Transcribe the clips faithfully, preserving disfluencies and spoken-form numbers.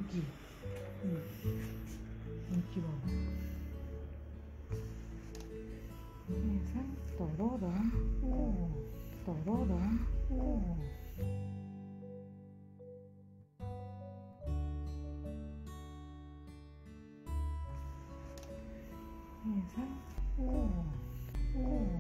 여기. 응. 여기 봐. 해상 떠러렁. 오. 떠러렁. 오. 해상. 오. 오.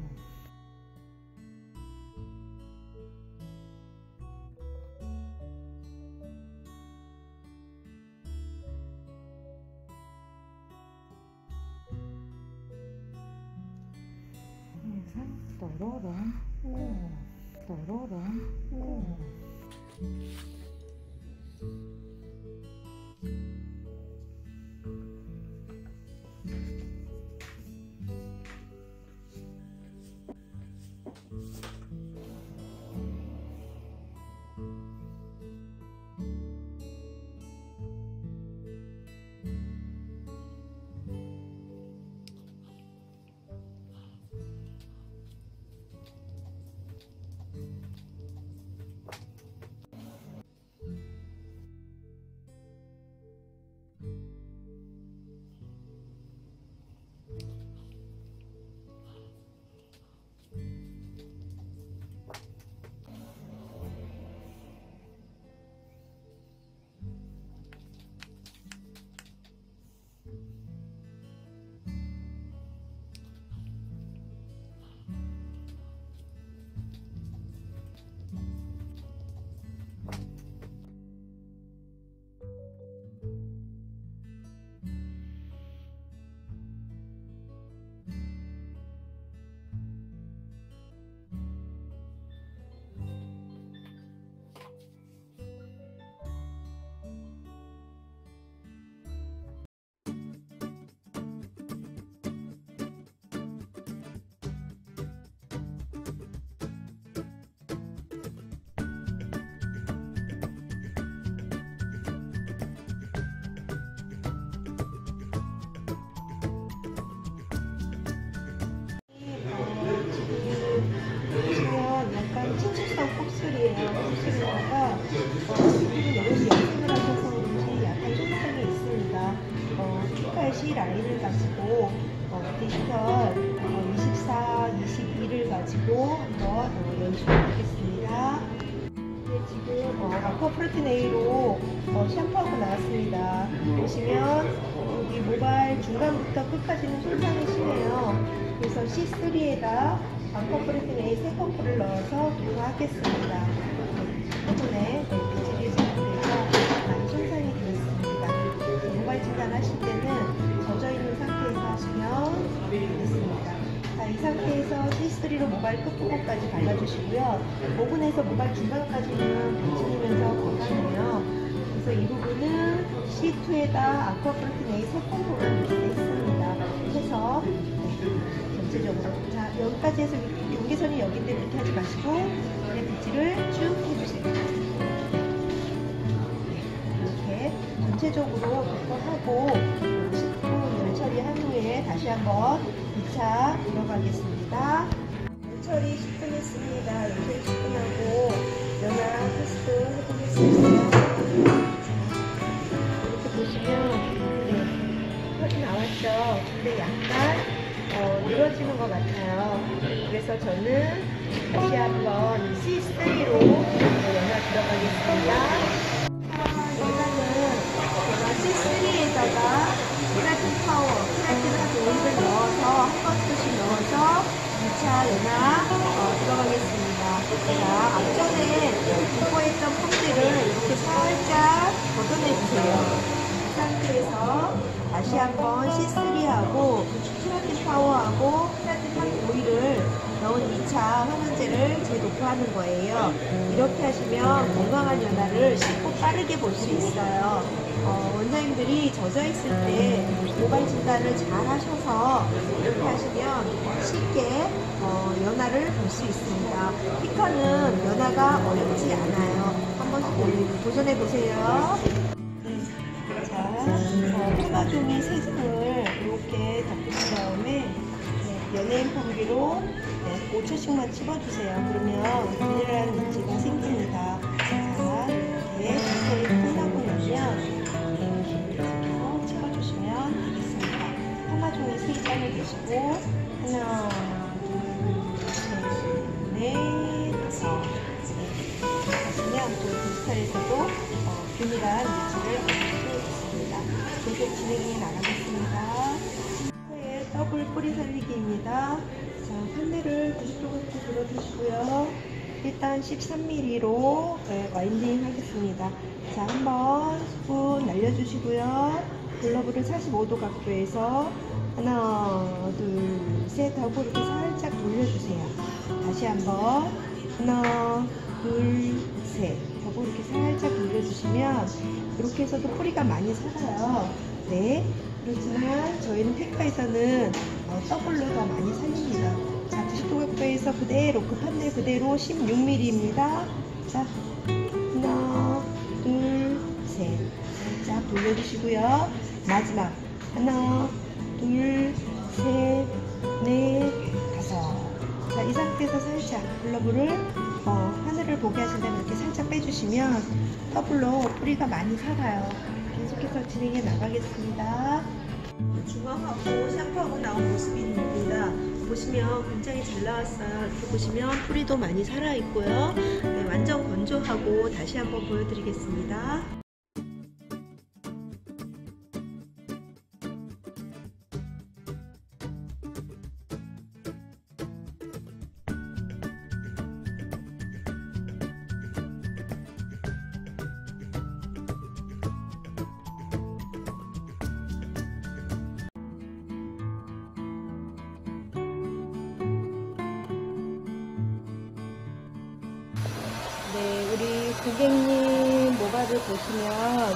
해상 떠러렁. 오. 떠러렁. 오. 콕슬이에요. 콕슬에다가 여기 염색을 하셔서 그런지 약간 쫀쫀함이 있습니다. 어, 피칼 C 라인을 가지고 어, 디지털 어, 이십사, 이십이를 가지고 한번 어, 연출해 보겠습니다. 네, 지금 어, 아쿠아 프로틴 A로 어, 샴푸하고 나왔습니다. 보시면 여기 모발 중간부터 끝까지는 손상이 심해요. 그래서 씨 쓰리에다 아쿠아 프로틴 A 세 컵을 넣어서 도포하겠습니다. 덕분에 배출이 잘 돼서 많이 손상이 되었습니다. 모발 진단하실 때는 젖어있는 상태에서 하시면 되겠습니다. 자, 이 상태에서 씨 쓰리로 모발 끝부분까지 발라주시고요. 오 분에서 모발 중간까지는 배출이면서 건강해요. 그래서 이 부분은 씨 투에다 아쿠아 프로틴 A 세 컵으로 믹스했습니다. 해서 전체적으로 자, 여기까지 해서 경계선이 여기인데 그렇게 하지 마시고 그냥 빗질을 쭉 해주세요. 이렇게 전체적으로 몇 번 하고 십 분 열 처리한 후에 다시 한번 이 차 들어가겠습니다. 열 처리 십 분 했습니다. 열 처리 십 분 하고 연화 테스트 해보겠습니다. 이렇게 보시면 네, 털이 나왔죠. 근데 약간 어, 늘어지는 것 같아요. 그래서 저는 다시 한번 씨 쓰리로 연화 들어가겠습니다. 연화는 제가 씨 쓰리에다가 케라틴 파워, 케라틴 오일을 넣어서 한 번씩 넣어서 이 차 연화 어, 들어가겠습니다. 자, 앞전에 도포했던 펌들을 이렇게 살짝 걷어내주세요. 이 상태에서 다시 한번 씨 쓰리하고 케라틴 파워하고 케라틴 오일을 넣은 이 차 항원제를 재도포하는 거예요. 이렇게 하시면 건강한 연화를 쉽고 빠르게 볼 수 있어요. 어, 원장님들이 젖어있을 때 모발 진단을 잘 하셔서 이렇게 하시면 쉽게 어, 연화를 볼 수 있습니다. 피커는 연화가 어렵지 않아요. 한 번씩 도전해 보세요. 자, 어, 토마종이 세균을 이렇게 덮으신 다음에 네, 연예인 펌기로 네, 오 초씩만 집어주세요. 그러면 미네랄 먼지가 생깁니다. 자, 이렇게 뒷털이 끝나고 나면 계속 진행해 나가겠습니다. 네, 더블 뿌리 살리기입니다. 자, 판넬을 구십 도 각도 들어주시고요. 일단 십삼 밀리미터로 네, 와인딩 하겠습니다. 자, 한번 스푼 날려주시고요. 글러브를 사십오 도 각도에서 하나, 둘, 셋 하고 이렇게 살짝 돌려주세요. 다시 한번 하나, 둘, 셋 하고 이렇게 살짝 돌려주시면 이렇게 해서도 뿌리가 많이 살아요. 네, 그렇지만 저희는 피카에서는 어, 더블로 더 많이 살립니다. 자, 구십 도 각도에서 그대로 그 판넬 그대로 십육 밀리미터입니다. 자, 하나, 둘, 셋 살짝 돌려주시고요. 마지막 하나, 둘, 셋, 넷, 다섯. 자, 이 상태에서 살짝 글러브를 어, 하늘을 보게 하신다면 이렇게 살짝 빼주시면 더블로 뿌리가 많이 살아요. 계속해서 진행해 나가겠습니다. 중화하고 샴푸하고 나온 모습입니다. 보시면 굉장히 잘 나왔어요. 이렇게 보시면 뿌리도 많이 살아있고요. 네, 완전 건조하고 다시 한번 보여드리겠습니다. 네, 우리 고객님 모발을 보시면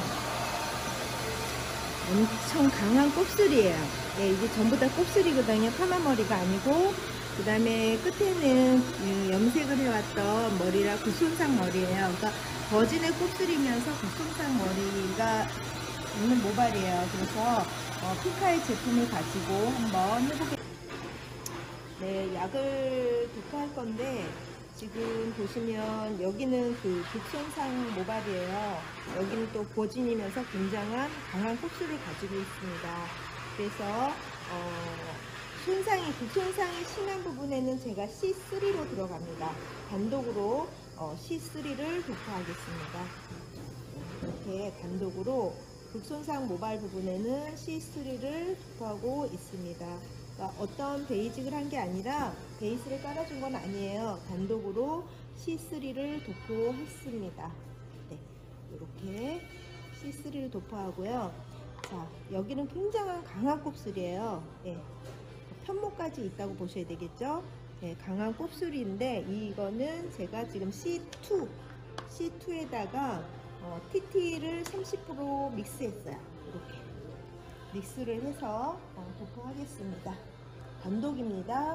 엄청 강한 곱슬이에요. 네, 이게 전부 다 곱슬이거든요. 파마머리가 아니고. 그 다음에 끝에는 염색을 해왔던 머리라 굿손상 머리예요. 그러니까 버진의 곱슬이면서 굿손상 머리가 있는 모발이에요. 그래서 어, 피카의 제품을 가지고 한번 해보겠습니다. 네, 약을 도포할 건데 지금 보시면 여기는 그 극손상 모발이에요. 여기는 또 버진이면서 굉장한 강한 곱슬을 가지고 있습니다. 그래서 어, 손상이 극손상이 심한 부분에는 제가 씨 쓰리로 들어갑니다. 단독으로 어, 씨 쓰리를 도포하겠습니다. 이렇게 단독으로 극손상 모발 부분에는 씨 쓰리를 도포하고 있습니다. 그러니까 어떤 베이직을 한 게 아니라 베이스를 깔아준 건 아니에요. 단독으로 씨 쓰리를 도포했습니다. 네, 이렇게 씨 쓰리를 도포하고요. 자, 여기는 굉장한 강한 곱슬이에요. 네, 편모까지 있다고 보셔야 되겠죠. 네, 강한 곱슬인데 이거는 제가 지금 씨 투, 씨 투에다가 어, 티티를 삼십 퍼센트 믹스했어요. 이렇게 믹스를 해서 어, 도포하겠습니다. 단독입니다.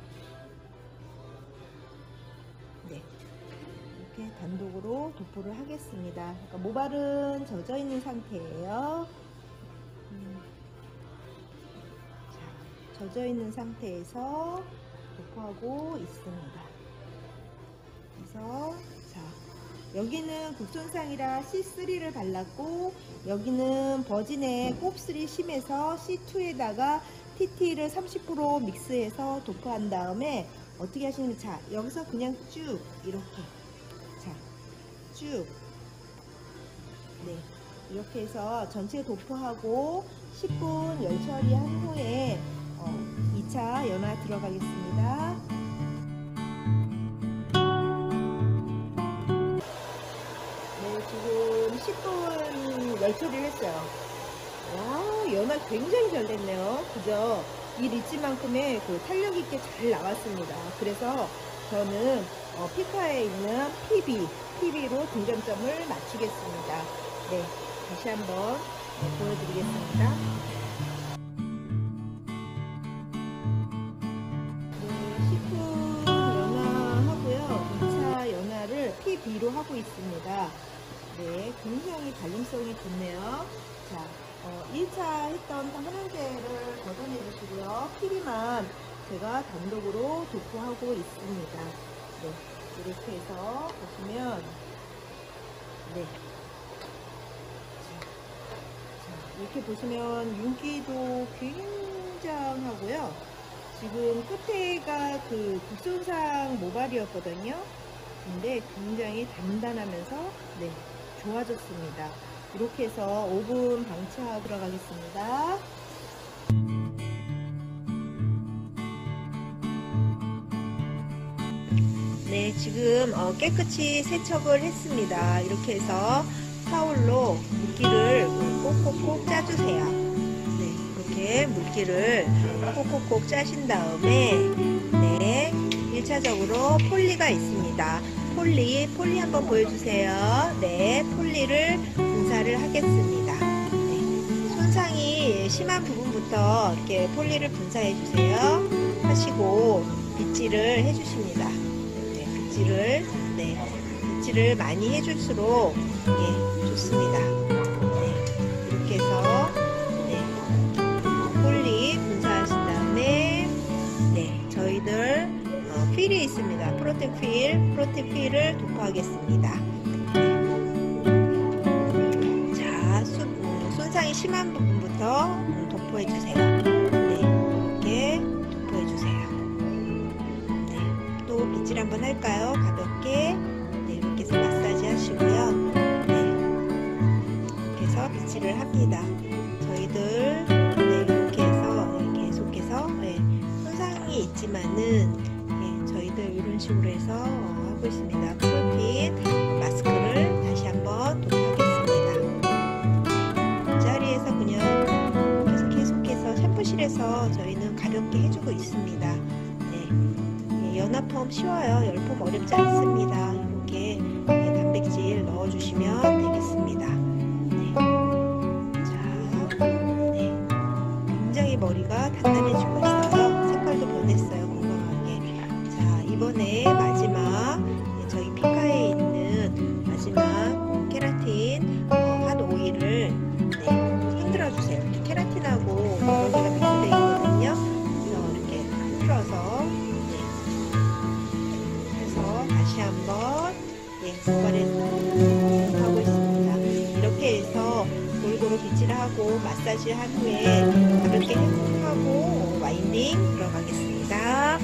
네, 이렇게 단독으로 도포를 하겠습니다. 그러니까 모발은 젖어 있는 상태예요. 음. 자, 젖어 있는 상태에서 도포하고 있습니다. 그래서 자, 여기는 극손상이라 씨 쓰리를 발랐고 여기는 버진의 곱슬이 심해서 씨 투에다가 티티를 삼십 퍼센트 믹스해서 도포한 다음에 어떻게 하시냐면 자, 여기서 그냥 쭉 이렇게 자, 쭉 네, 이렇게 해서 전체 도포하고 십 분 열 처리한 후에 어, 이 차 연화 들어가겠습니다. 지금 십 분 열 처리를 했어요. 와, 연화 굉장히 잘 됐네요. 그죠? 이 리치만큼의 그 탄력 있게 잘 나왔습니다. 그래서 저는 어, 피카에 있는 피비, 피비로 등점점을 맞추겠습니다. 네, 다시 한번 보여드리겠습니다. 네, 십 분 연화하고요. 이 차 연화를 피비로 하고 있습니다. 네, 굉장히 발림성이 좋네요. 자, 어, 일 차 했던 한원제를 걷어내 주시고요. 피비만 제가 단독으로 도포하고 있습니다. 네, 이렇게 해서 보시면 네, 자, 자, 이렇게 보시면 윤기도 굉장하고요. 지금 끝에가 그 극손상 모발이었거든요. 근데 굉장히 단단하면서 네, 좋아졌습니다. 이렇게 해서 오 분 방치하고 들어가겠습니다. 네, 지금 어, 깨끗이 세척을 했습니다. 이렇게 해서 타올로 물기를 꼭꼭꼭 짜주세요. 네, 이렇게 물기를 꼭꼭꼭 짜신 다음에 네, 일 차적으로 폴리가 있습니다. 폴리, 폴리 한번 보여주세요. 네, 폴리를 분사를 하겠습니다. 네, 손상이 심한 부분부터 이렇게 폴리를 분사해 주세요. 하시고 빗질을 해주십니다. 네, 빗질을 네, 빗질을 많이 해줄수록 예, 좋습니다. 네, 이렇게 해서 네, 폴리 분사하신 다음에 네, 저희들 어, 필이 있습니다. 프로틴 필, 프로틴 필을 도포하겠습니다. 네. 자, 수, 음, 손상이 심한 부분부터 음, 도포해주세요. 네, 이렇게 도포해주세요. 네, 또 빗질 한번 할까요? 가볍게. 네, 이렇게 해서 마사지 하시고요. 네, 이렇게 해서 빗질을 합니다. 저희들 네, 이렇게 해서 네, 계속해서 네, 손상이 있지만은 저희들 이런 식으로 해서 하고 있습니다. 프로틴 마스크를 다시 한번 도포하겠습니다. 이 자리에서 그냥 계속 계속해서 샴푸실에서 저희는 가볍게 해주고 있습니다. 네, 연화폼 쉬워요. 열폼 어렵지 않습니다. 이렇게 단백질 넣어주시면 되겠습니다. 네. 자, 네. 굉장히 머리가 단단해지고 있어요. 색깔도 변했어요. 이번에 마지막 저희 피카에 있는 마지막 케라틴 어, 한 오일을 네, 흔들어 주세요. 이렇게 케라틴하고 여기가 믹스되어 있거든요. 그래서 이렇게 흔들어서 네. 그래서 다시 한번 네, 습관을 하고 있습니다. 이렇게 해서 골고루 빗질하고 마사지 한 후에 가볍게 헹굼하고 와인딩 들어가겠습니다.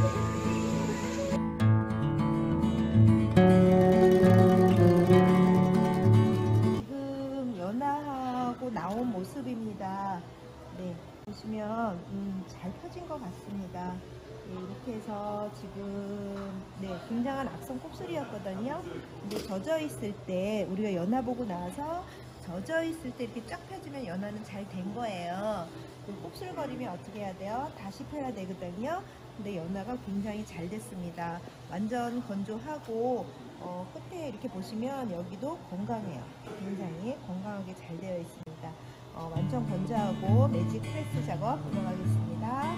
나온 모습입니다. 네, 보시면 음, 잘 펴진 것 같습니다. 네, 이렇게 해서 지금 네, 굉장한 악성 곱슬이었거든요. 근데 젖어 있을 때 우리가 연화 보고 나서 젖어 있을 때 이렇게 쫙 펴지면 연화는 잘 된 거예요. 곱슬거리면 어떻게 해야 돼요? 다시 펴야 되거든요. 근데 연화가 굉장히 잘 됐습니다. 완전 건조하고 어, 끝에 이렇게 보시면 여기도 건강해요. 굉장히 건강하게 잘 되어 있습니다. 어, 완전 건조하고 매직 프레스 작업 들어가겠습니다.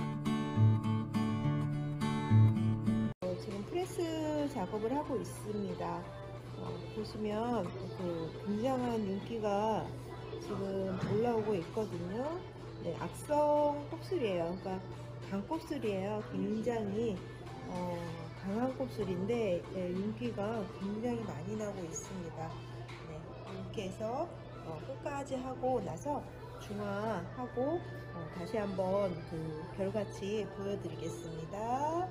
어, 지금 프레스 작업을 하고 있습니다. 어, 보시면 그 굉장한 윤기가 지금 올라오고 있거든요. 네, 악성 곱슬이에요. 그러니까 강곱슬이에요. 굉장히 어, 강한 곱슬인데 네, 윤기가 굉장히 많이 나고 있습니다. 네, 이렇게 해서 어, 끝까지 하고 나서 중화하고 어, 다시 한번 그 결과치 보여드리겠습니다.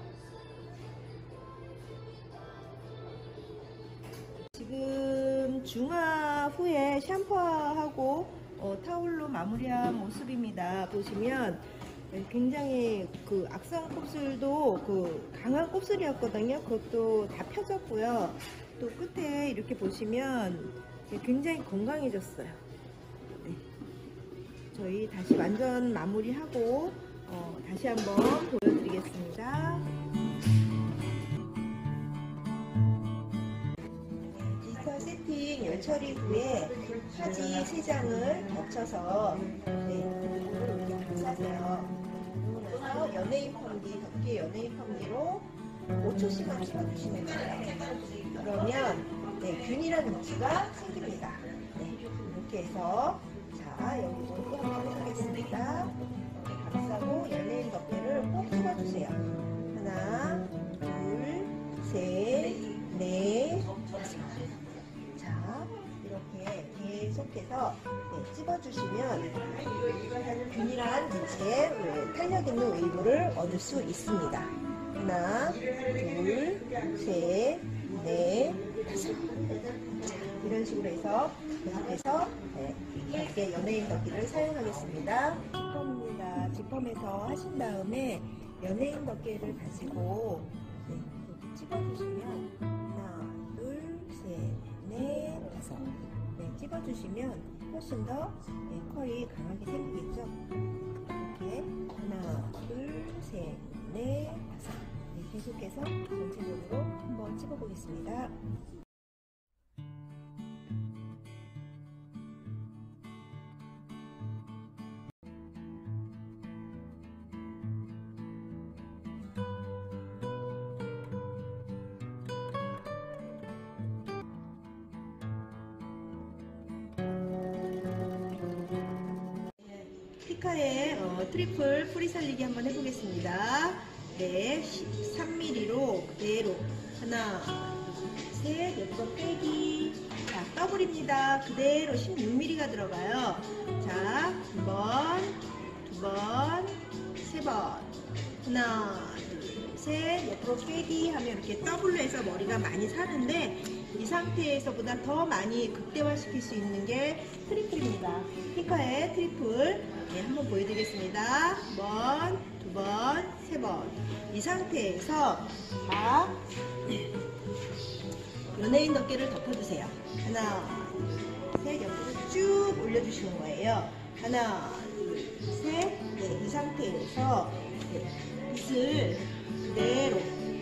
지금 중화 후에 샴푸하고 어, 타올로 마무리한 모습입니다. 보시면 굉장히 그 악성 곱슬도 그 강한 곱슬이었거든요. 그것도 다 펴졌고요. 또 끝에 이렇게 보시면 굉장히 건강해졌어요. 네. 저희 다시 완전 마무리하고 어, 다시 한번 보여드리겠습니다. 네, 디지털 세팅 열 처리 후에 하지 세 장을 겹쳐서 네, 이렇게 감싸세요. 그리고 나서 연예인 펌기, 덮개 연예인 펌기로 오 초씩만 찍어주시면 돼요. 그러면 네, 균일한 위치가 생깁니다. 네, 이렇게 해서 자, 여기 또 한번 해보겠습니다. 이렇게 감싸고 연예인 덮개를 꼭 찍어주세요. 하나, 둘, 셋, 넷, 다섯. 자, 이렇게 계속해서 네, 찍어주시면 균일한 위치에 탄력 있는 웨이브를 얻을 수 있습니다. 하나, 둘, 셋, 넷, 다섯. 자, 이런 식으로 해서 그 앞에서 네, 이렇게 연예인 덮개를 사용하겠습니다. 지펌입니다. 지펌에서 하신 다음에 연예인 덮개를 가지고 네, 이렇게 찍어주시면 하나, 둘, 셋, 넷, 다섯 네, 찍어주시면 훨씬 더 네, 컬이 강하게 생기겠죠. 이렇게 하나, 둘, 셋, 넷, 다섯 네, 계속해서 전체적으로 한번 찍어보겠습니다. 피카의 어, 트리플 뿌리 살리기 한번 해보겠습니다. 네, 십삼 밀리미터로 그대로 하나, 둘, 셋, 옆으로 빼기. 자, 더블입니다. 그대로 십육 밀리미터가 들어가요. 자, 두 번, 두 번, 세 번. 하나, 둘, 셋, 옆으로 빼기 하면 이렇게 더블로 해서 머리가 많이 사는데 이 상태에서보다 더 많이 극대화시킬 수 있는 게 트리플입니다. 피카의 트리플 네, 한번 보여드리겠습니다. 한 번, 두 번, 세 번. 이 상태에서 자, 연예인 덮개를 덮어주세요. 하나, 둘, 셋, 옆으로 쭉 올려주시는 거예요. 하나, 둘, 셋. 네, 이 상태에서 네, 빗을 그대로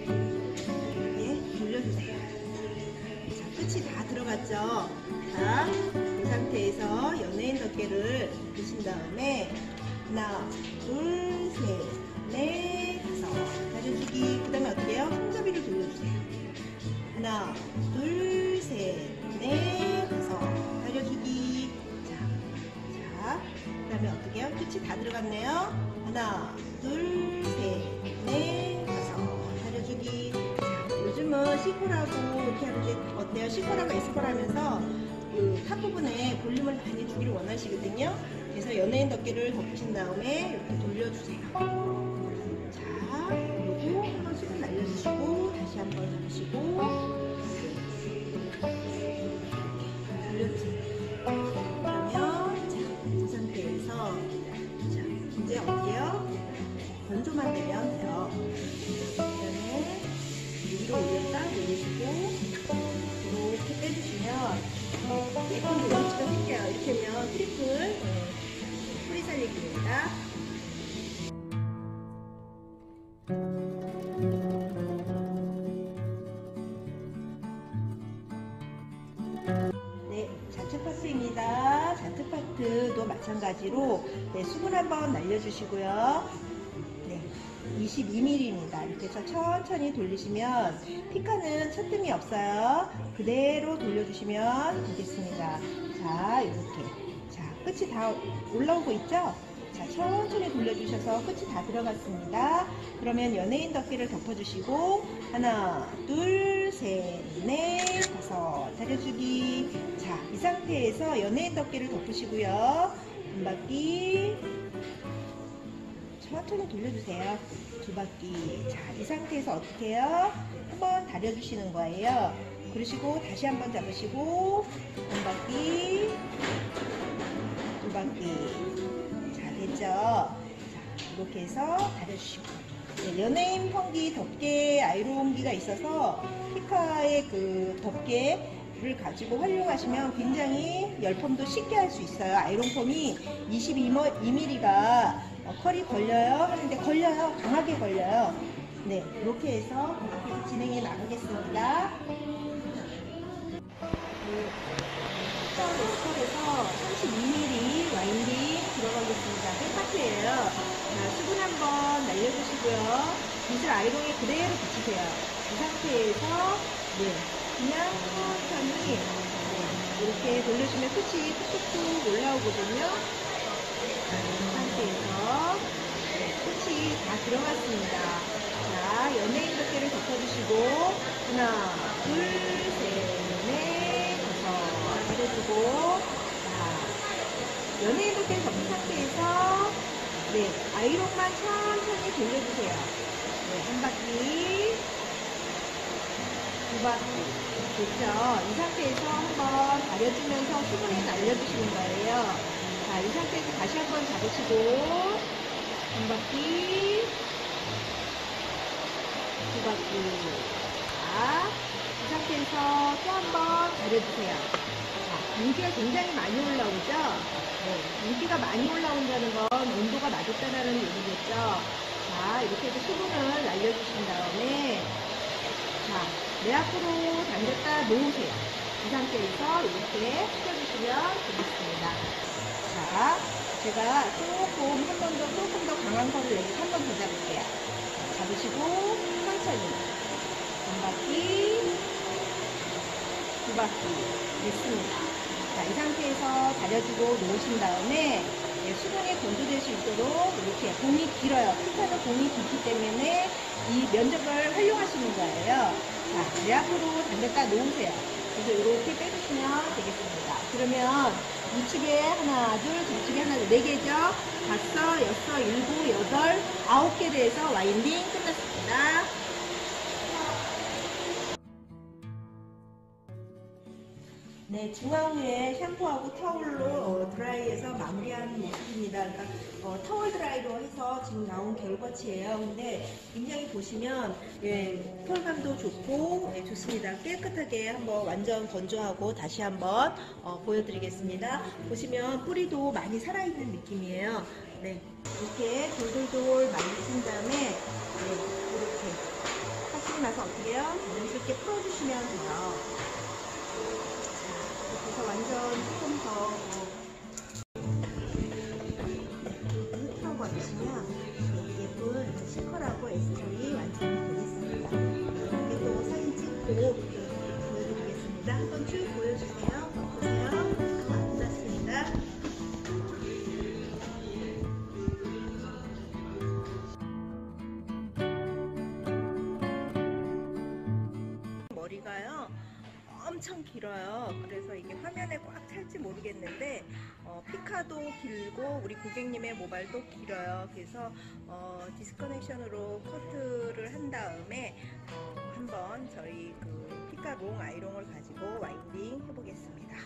네, 돌려주세요. 자, 끝이 다 들어갔죠? 자, 이 상태에서 연예인 덮개를 드신 다음에 하나, 둘, 셋, 넷, 다섯 다려주기. 그 다음에 어떻게 해요? 손잡이를 돌려주세요. 하나, 둘, 셋, 넷, 다섯 다려주기. 자, 자, 그 다음에 어떻게 해요? 끝이 다 들어갔네요. 하나, 둘, 셋, 넷, 다섯 다려주기. 자, 요즘은 C컬하고 이렇게 하는데 어때요? C컬하고 S컬 하면서 그 탑 부분에 볼륨을 많이 주기를 원하시거든요. 그래서 연예인 덮개를 덮으신 다음에 이렇게 돌려주세요. 자, 그리고 한번 수분 날려주시고 다시 한번 잡으시고 돌려주세요. 그러면 자, 이 상태에서 자, 이제 어때요? 건조만 되면 돼요. 그 다음에 위로 올렸다 올리시고 이렇게 빼주시면 예쁜 블러치가 생겨요. 이렇게 하면 트리플 뿌리 살리기입니다. 네, 자트 파트입니다. 자트 파트도 마찬가지로 네, 수분 한번 날려주시고요. 네, 이십이 밀리미터입니다. 이렇게 해서 천천히 돌리시면 피카는 첫뜸이 없어요. 그대로 돌려주시면 되겠습니다. 자, 이렇게. 자, 끝이 다 올라오고 있죠? 자, 천천히 돌려주셔서 끝이 다 들어갔습니다. 그러면 연예인 덮개를 덮어주시고 하나, 둘, 셋, 넷, 다섯 다려주기. 자, 이 상태에서 연예인 덮개를 덮으시고요. 한 바퀴 천천히 돌려주세요. 두 바퀴. 자, 이 상태에서 어떻게 해요? 한번 다려주시는 거예요. 그러시고 다시 한번 잡으시고 한 바퀴, 두 바퀴. 자, 됐죠? 자, 이렇게 해서 다려주시고. 네, 연예인 펑기 덮개 아이롱기가 있어서 피카의 그 덮개를 가지고 활용하시면 굉장히 열펌도 쉽게 할 수 있어요. 아이롱 펌이 이십이 밀리미터가 어, 컬이 걸려요 하는데 걸려요. 강하게 걸려요. 네, 이렇게 해서 이렇게 진행해 나가겠습니다. 네, 컬에서 삼십이 밀리미터 와인딩 들어가겠습니다. 백파트예요. 자, 수분 한번 날려주시고요. 빗을 아이롱에 그대로 붙이세요. 이 상태에서 네, 그냥 천천히 네, 이렇게 돌려주면 끝이 툭툭툭 올라오거든요. 자, 이 상태에서 네, 끝이 다 들어갔습니다. 자, 연예인 덮개를 덮어주시고 하나, 둘, 셋, 넷, 다섯 다려주고 자, 연예인 덮개를 덮은 상태에서 네, 아이롱만 천천히 돌려주세요. 네, 한 바퀴 두 바퀴. 됐죠? 이 상태에서 한번 다려주면서 수분을 날려주시는 거예요. 자, 이 상태에서 다시 한번 잡으시고, 한 바퀴, 두 바퀴. 자, 이 상태에서 또 한번 다려주세요. 자, 윤기가 굉장히 많이 올라오죠? 네, 윤기가 많이 올라온다는 건 온도가 낮았다는 얘기겠죠? 자, 이렇게 해서 수분을 날려주신 다음에, 자, 내 앞으로 당겼다 놓으세요. 이 상태에서 이렇게 숙여주시면 되겠습니다. 자, 제가 조금 한 번 더, 조금 더 강한 거를 내서 한 번 더 잡을게요. 자, 잡으시고, 천천히. 한 바퀴, 두 바퀴. 됐습니다. 자, 이 상태에서 다려주고 놓으신 다음에, 네, 수분이 건조될 수 있도록 이렇게 봉이 길어요. 피카는 봉이 길기 때문에 이 면적을 활용하시는 거예요. 자, 내 앞으로 당겼다 놓으세요. 그래서 이렇게 빼주시면 되겠습니다. 그러면 우측에 하나, 둘, 저쪽에 하나, 둘, 네 개죠? 다섯, 여섯, 일곱, 여덟, 아홉 개 돼서 와인딩 끝났습니다. 네, 중앙 위에 샴푸하고 타올로 어, 드라이해서 마무리하는 모습입니다. 그러니까 어, 타월 드라이로 해서 지금 나온 결과치예요. 근데 굉장히 보시면 예, 펄감도 좋고 예, 좋습니다. 깨끗하게 한번 완전 건조하고 다시 한번 어, 보여드리겠습니다. 보시면 뿌리도 많이 살아있는 느낌이에요. 네, 이렇게 돌돌돌 말리신 다음에 네, 이렇게 하시고 나서 어떻게 해요? 자연스럽게 풀어주시면 돼요. 그래서 완전 조금 더 흡하고 와주시면 예쁜 시컬하고 에스터리 완성이 되겠습니다. 이렇게 또 사진 찍고 보여드리겠습니다. 한번 쭉 보여주세요. 보세요. 끝났습니다. 머리가요 엄청 길어요. 그래서 이게 화면에 꽉 찰지 모르겠는데 어, 피카도 길고 우리 고객님의 모발도 길어요. 그래서 어, 디스커넥션으로 커트를 한 다음에 어, 한번 저희 그 피카 롱 아이롱을 가지고 와인딩 해보겠습니다.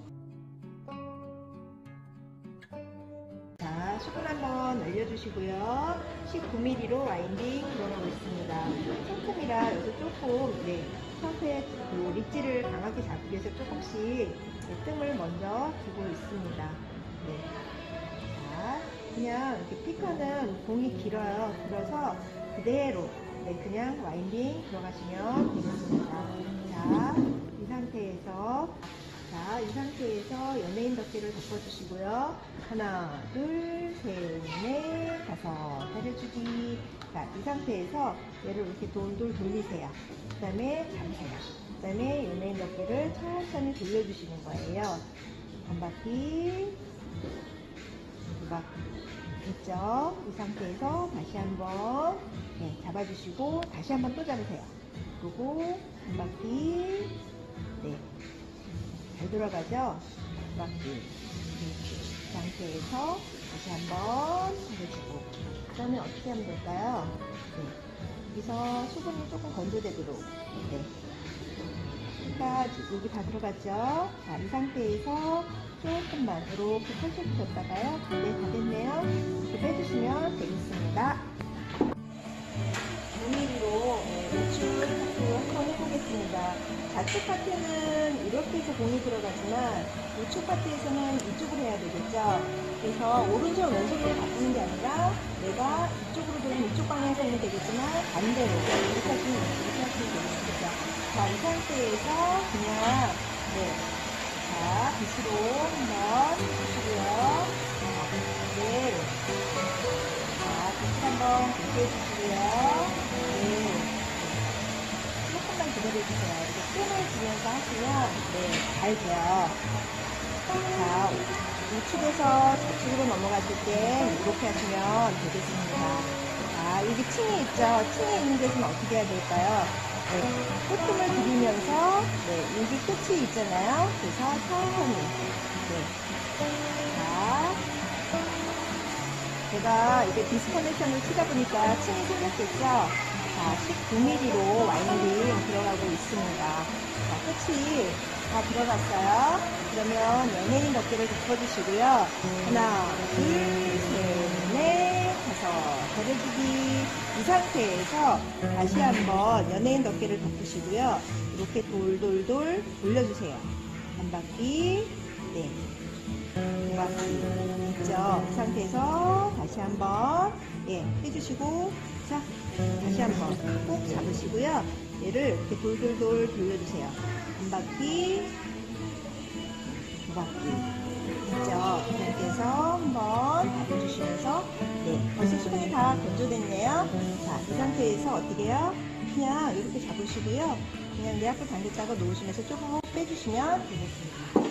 자, 수분 한번 날려주시고요. 십구 밀리미터로 와인딩 들어가고 있습니다. 상품이라 여기서 조금 네, 상태 그 립지를 강하게 잡기 위해서 조금씩 네, 뜸을 먼저 주고 있습니다. 네. 자, 그냥 이렇게 피카는 봉이 길어요. 길어서 그대로 네, 그냥 와인딩 들어가시면 되겠습니다. 자, 이 상태에서 자, 이 상태에서 연예인 덮개를 덮어주시고요. 하나, 둘, 셋, 넷, 다섯, 다려주기. 자, 이 상태에서 얘를 이렇게 돌돌 돌리세요. 그 다음에 잡으세요. 그 다음에 연예인 덮개를 천천히 돌려주시는 거예요. 한 바퀴, 두 바퀴. 됐죠? 이 상태에서 다시 한번 네, 잡아주시고 다시 한번 또 잡으세요. 그리고 한 바퀴, 네. 잘 돌아가죠? 두 바퀴. 이 상태에서 다시 한번 돌려주고. 그 다음에 어떻게 하면 될까요? 네. 여기서 수분이 조금 건조되도록. 네. 그러니까 여기 다 들어갔죠? 자, 이 상태에서 조금만 이렇게 펼쳐주셨다가요. 네, 다 됐네요. 이렇게 빼주시면 되겠습니다. 오 밀리미터로 우측 파트 한번 해보겠습니다. 좌측 파트는 이렇게 해서 공이 들어가지만 우측 파트에서는 이쪽으로 해야 되겠죠. 그래서 오른손 왼손으로 바꾸는 게 아니라 내가 이쪽으로 돌면 이쪽 방향에서 하면 되겠지만 반대로 이렇게 하시면 이렇게 하시면 되겠습니다. 자, 이 상태에서 그냥 네, 자, 빗으로 한번 해주시고요. 네. 자, 빗을 한번 빗게 해주시고요. 네. 조금만 기다려주세요. 이렇게 뜸을 주면서 하시면 네, 잘 돼요. 자, 우측에서 좌측으로 넘어가실 때 이렇게 하시면 되겠습니다. 자, 여기 층이 있죠? 층에 있는 데서는 어떻게 해야 될까요? 네, 끝을 들이면서 네, 여기 끝이 있잖아요. 그래서 천천히 네. 자, 제가 이게 디스커넥션을 치다 보니까 층이 생겼겠죠? 자, 자, 십구 밀리리터로 와이너링 들어가고 있습니다. 자, 끝이 다 들어갔어요. 그러면 연예인 덮개를 덮어주시고요. 하나, 둘, 셋, 넷, 다섯, 버려주기. 이 상태에서 다시 한번 연예인 덮개를 덮으시고요. 이렇게 돌돌돌 돌려주세요. 한 바퀴, 네. 두 바퀴. 있죠? 이 상태에서 다시 한번, 예, 해주시고, 자, 다시 한번 꼭 잡으시고요. 얘를 이렇게 돌돌돌 돌려주세요. 한 바퀴, 두 바퀴. 있죠? 이렇게 해서 한번 잡아주시면서, 네, 벌써 수건이 다 건조됐네요. 자, 이 상태에서 어떻게 해요? 그냥 이렇게 잡으시고요. 그냥 내 앞으로 당겨짜고 놓으시면서 조금 빼주시면 되겠습니다.